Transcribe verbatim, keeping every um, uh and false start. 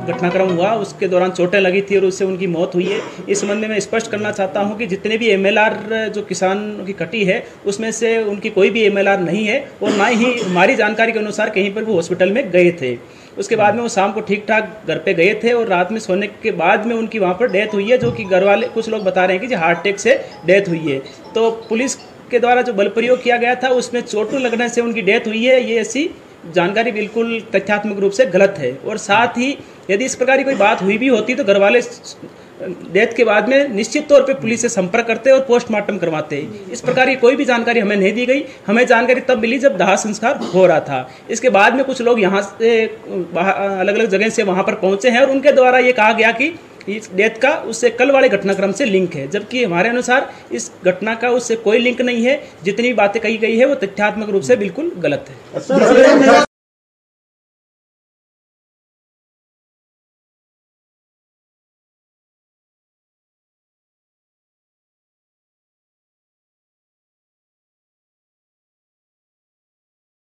घटनाक्रम हुआ उसके दौरान चोटें लगी थी और उससे उनकी मौत हुई है। इस संबंध में मैं स्पष्ट करना चाहता हूं कि जितने भी एमएलआर जो किसान की कटी है उसमें से उनकी कोई भी एमएलआर नहीं है और ना ही हमारी जानकारी के अनुसार कहीं पर वो हॉस्पिटल में गए थे। उसके बाद में वो शाम को ठीक ठाक घर पे गए थे और रात में सोने के बाद में उनकी वहाँ पर डेथ हुई है, जो कि घर वाले कुछ लोग बता रहे हैं कि हार्ट अटैक से डेथ हुई है। तो पुलिस के द्वारा जो बल प्रयोग किया गया था उसमें चोटों लगने से उनकी डेथ हुई है, ये ऐसी जानकारी बिल्कुल तथ्यात्मक रूप से गलत है। और साथ ही यदि इस प्रकार की कोई बात हुई भी होती तो घर वाले डेथ के बाद में निश्चित तौर पे पुलिस से संपर्क करते और पोस्टमार्टम करवाते। इस प्रकार की कोई भी जानकारी हमें नहीं दी गई। हमें जानकारी तब मिली जब दाह संस्कार हो रहा था। इसके बाद में कुछ लोग यहाँ से अलग अलग जगह से वहाँ पर पहुँचे हैं और उनके द्वारा ये कहा गया कि इस डेथ का उससे कल वाले घटनाक्रम से लिंक है, जबकि हमारे अनुसार इस घटना का उससे कोई लिंक नहीं है। जितनी बातें कही गई है वो तथ्यात्मक रूप से बिल्कुल गलत है।